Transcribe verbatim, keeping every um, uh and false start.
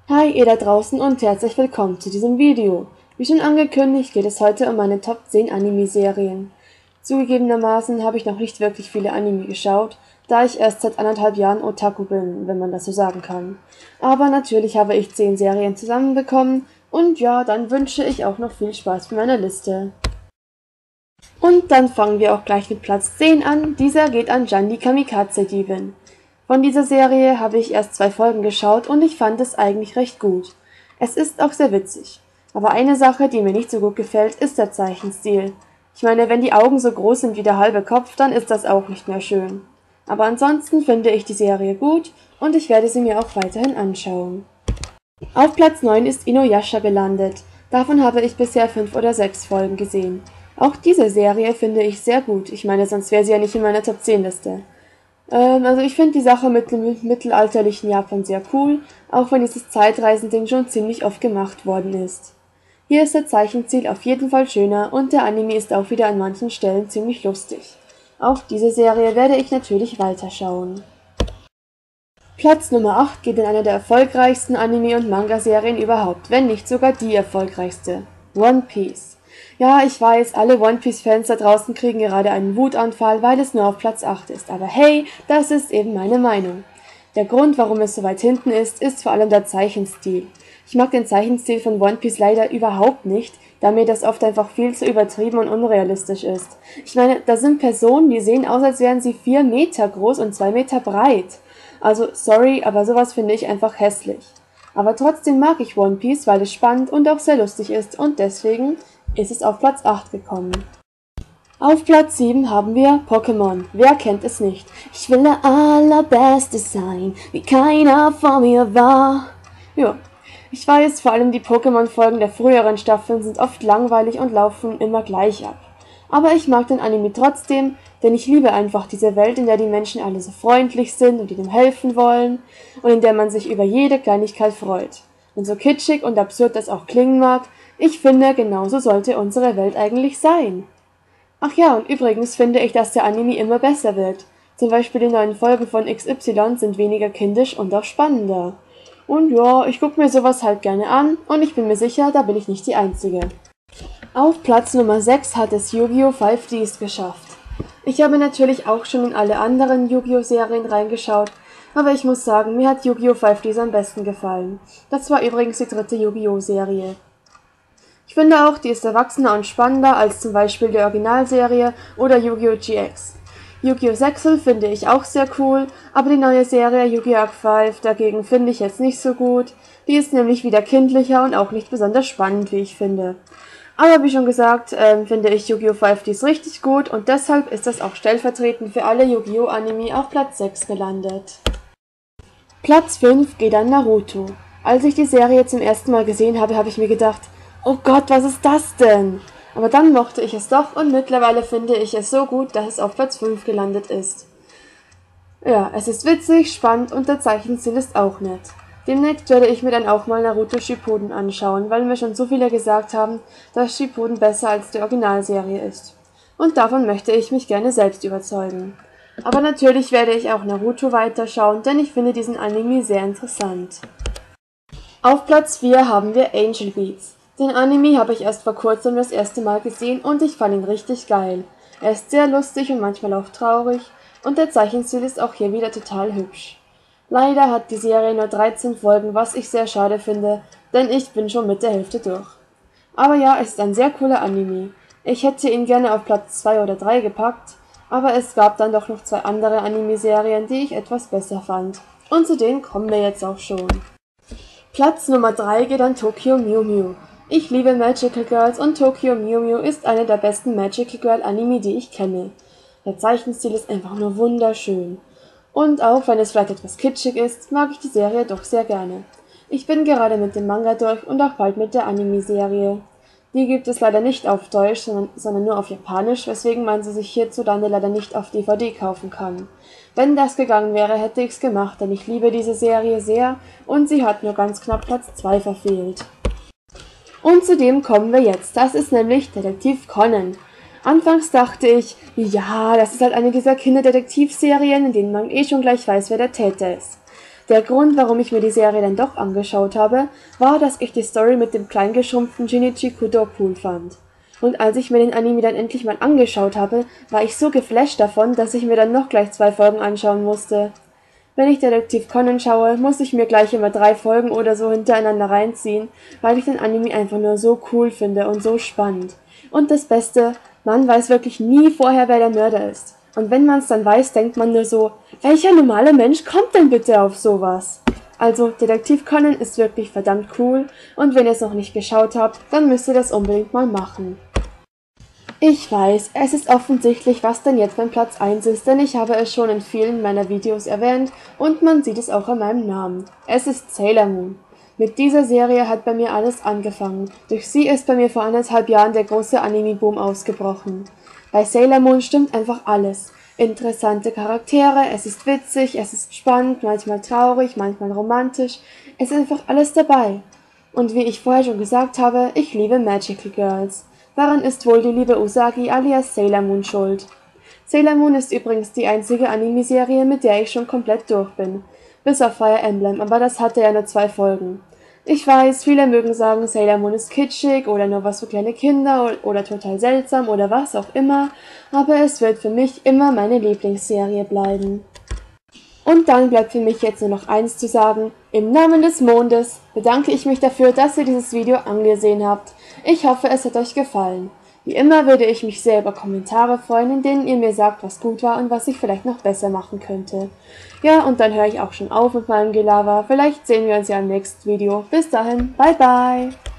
Hi ihr da draußen und herzlich willkommen zu diesem Video. Wie schon angekündigt, geht es heute um meine Top zehn Anime-Serien. Zugegebenermaßen habe ich noch nicht wirklich viele Anime geschaut, da ich erst seit anderthalb Jahren Otaku bin, wenn man das so sagen kann. Aber natürlich habe ich zehn Serien zusammenbekommen und ja, dann wünsche ich auch noch viel Spaß mit meiner Liste. Und dann fangen wir auch gleich mit Platz zehn an, dieser geht an Jandy Kamikaze Diebin. Von dieser Serie habe ich erst zwei Folgen geschaut und ich fand es eigentlich recht gut. Es ist auch sehr witzig. Aber eine Sache, die mir nicht so gut gefällt, ist der Zeichenstil. Ich meine, wenn die Augen so groß sind wie der halbe Kopf, dann ist das auch nicht mehr schön. Aber ansonsten finde ich die Serie gut und ich werde sie mir auch weiterhin anschauen. Auf Platz neun ist Inuyasha gelandet. Davon habe ich bisher fünf oder sechs Folgen gesehen. Auch diese Serie finde ich sehr gut. Ich meine, sonst wäre sie ja nicht in meiner Top zehn Liste. Ähm, also ich finde die Sache mit dem mittelalterlichen Japan sehr cool, auch wenn dieses Zeitreisending schon ziemlich oft gemacht worden ist. Hier ist der Zeichenstil auf jeden Fall schöner und der Anime ist auch wieder an manchen Stellen ziemlich lustig. Auch diese Serie werde ich natürlich weiterschauen. Platz Nummer acht geht in eine der erfolgreichsten Anime- und Manga-Serien überhaupt, wenn nicht sogar die erfolgreichste. One Piece. Ja, ich weiß, alle One Piece-Fans da draußen kriegen gerade einen Wutanfall, weil es nur auf Platz acht ist. Aber hey, das ist eben meine Meinung. Der Grund, warum es so weit hinten ist, ist vor allem der Zeichenstil. Ich mag den Zeichenstil von One Piece leider überhaupt nicht, da mir das oft einfach viel zu übertrieben und unrealistisch ist. Ich meine, da sind Personen, die sehen aus, als wären sie vier Meter groß und zwei Meter breit. Also, sorry, aber sowas finde ich einfach hässlich. Aber trotzdem mag ich One Piece, weil es spannend und auch sehr lustig ist und deswegen ist es auf Platz acht gekommen. Auf Platz sieben haben wir Pokémon. Wer kennt es nicht? Ich will der Allerbeste sein, wie keiner vor mir war. Ja, ich weiß, vor allem die Pokémon-Folgen der früheren Staffeln sind oft langweilig und laufen immer gleich ab. Aber ich mag den Anime trotzdem, denn ich liebe einfach diese Welt, in der die Menschen alle so freundlich sind und ihnen helfen wollen und in der man sich über jede Kleinigkeit freut. Und so kitschig und absurd das auch klingen mag, ich finde, genauso sollte unsere Welt eigentlich sein. Ach ja, und übrigens finde ich, dass der Anime immer besser wird. Zum Beispiel die neuen Folgen von X Y sind weniger kindisch und auch spannender. Und ja, ich gucke mir sowas halt gerne an und ich bin mir sicher, da bin ich nicht die Einzige. Auf Platz Nummer sechs hat es Yu-Gi-Oh! fünf Ds geschafft. Ich habe natürlich auch schon in alle anderen Yu-Gi-Oh! Serien reingeschaut, aber ich muss sagen, mir hat Yu-Gi-Oh! fünf Ds am besten gefallen. Das war übrigens die dritte Yu-Gi-Oh! Serie. Ich finde auch, die ist erwachsener und spannender als zum Beispiel die Originalserie oder Yu-Gi-Oh! G X. Yu-Gi-Oh! Sexel finde ich auch sehr cool, aber die neue Serie Yu-Gi-Oh! Arc fünf dagegen finde ich jetzt nicht so gut. Die ist nämlich wieder kindlicher und auch nicht besonders spannend, wie ich finde. Aber wie schon gesagt, ähm, finde ich Yu-Gi-Oh! fünf Ds richtig gut und deshalb ist das auch stellvertretend für alle Yu-Gi-Oh! Anime auf Platz sechs gelandet. Platz fünf geht an Naruto. Als ich die Serie zum ersten Mal gesehen habe, habe ich mir gedacht, oh Gott, was ist das denn? Aber dann mochte ich es doch und mittlerweile finde ich es so gut, dass es auf Platz fünf gelandet ist. Ja, es ist witzig, spannend und der Zeichenstil ist auch nett. Demnächst werde ich mir dann auch mal Naruto Shippuden anschauen, weil mir schon so viele gesagt haben, dass Shippuden besser als die Originalserie ist. Und davon möchte ich mich gerne selbst überzeugen. Aber natürlich werde ich auch Naruto weiterschauen, denn ich finde diesen Anime sehr interessant. Auf Platz vier haben wir Angel Beats. Den Anime habe ich erst vor kurzem das erste Mal gesehen und ich fand ihn richtig geil. Er ist sehr lustig und manchmal auch traurig und der Zeichenstil ist auch hier wieder total hübsch. Leider hat die Serie nur dreizehn Folgen, was ich sehr schade finde, denn ich bin schon mit der Hälfte durch. Aber ja, es ist ein sehr cooler Anime. Ich hätte ihn gerne auf Platz zwei oder drei gepackt, aber es gab dann doch noch zwei andere Anime-Serien, die ich etwas besser fand. Und zu denen kommen wir jetzt auch schon. Platz Nummer drei geht an Tokyo Mew Mew. Ich liebe Magical Girls und Tokyo Mew Mew ist eine der besten Magical Girl Anime, die ich kenne. Der Zeichenstil ist einfach nur wunderschön. Und auch wenn es vielleicht etwas kitschig ist, mag ich die Serie doch sehr gerne. Ich bin gerade mit dem Manga durch und auch bald mit der Anime-Serie. Die gibt es leider nicht auf Deutsch, sondern, sondern nur auf Japanisch, weswegen man sie sich hierzulande leider nicht auf D V D kaufen kann. Wenn das gegangen wäre, hätte ich's gemacht, denn ich liebe diese Serie sehr und sie hat nur ganz knapp Platz zwei verfehlt. Und zu dem kommen wir jetzt, das ist nämlich Detektiv Conan. Anfangs dachte ich, ja, das ist halt eine dieser Kinderdetektivserien, in denen man eh schon gleich weiß, wer der Täter ist. Der Grund, warum ich mir die Serie dann doch angeschaut habe, war, dass ich die Story mit dem kleingeschrumpften Shinichi Kudo cool fand. Und als ich mir den Anime dann endlich mal angeschaut habe, war ich so geflasht davon, dass ich mir dann noch gleich zwei Folgen anschauen musste. Wenn ich Detektiv Conan schaue, muss ich mir gleich immer drei Folgen oder so hintereinander reinziehen, weil ich den Anime einfach nur so cool finde und so spannend. Und das Beste, man weiß wirklich nie vorher, wer der Mörder ist. Und wenn man es dann weiß, denkt man nur so, welcher normale Mensch kommt denn bitte auf sowas? Also, Detektiv Conan ist wirklich verdammt cool und wenn ihr es noch nicht geschaut habt, dann müsst ihr das unbedingt mal machen. Ich weiß, es ist offensichtlich, was denn jetzt mein Platz eins ist, denn ich habe es schon in vielen meiner Videos erwähnt und man sieht es auch an meinem Namen. Es ist Sailor Moon. Mit dieser Serie hat bei mir alles angefangen. Durch sie ist bei mir vor anderthalb Jahren der große Anime-Boom ausgebrochen. Bei Sailor Moon stimmt einfach alles. Interessante Charaktere, es ist witzig, es ist spannend, manchmal traurig, manchmal romantisch. Es ist einfach alles dabei. Und wie ich vorher schon gesagt habe, ich liebe Magical Girls. Daran ist wohl die liebe Usagi alias Sailor Moon schuld. Sailor Moon ist übrigens die einzige Anime-Serie, mit der ich schon komplett durch bin. Bis auf Fire Emblem, aber das hatte ja nur zwei Folgen. Ich weiß, viele mögen sagen, Sailor Moon ist kitschig oder nur was für kleine Kinder oder total seltsam oder was auch immer, aber es wird für mich immer meine Lieblingsserie bleiben. Und dann bleibt für mich jetzt nur noch eins zu sagen, im Namen des Mondes bedanke ich mich dafür, dass ihr dieses Video angesehen habt. Ich hoffe, es hat euch gefallen. Wie immer würde ich mich sehr über Kommentare freuen, in denen ihr mir sagt, was gut war und was ich vielleicht noch besser machen könnte. Ja, und dann höre ich auch schon auf mit meinem Gelaber. Vielleicht sehen wir uns ja im nächsten Video. Bis dahin, bye bye!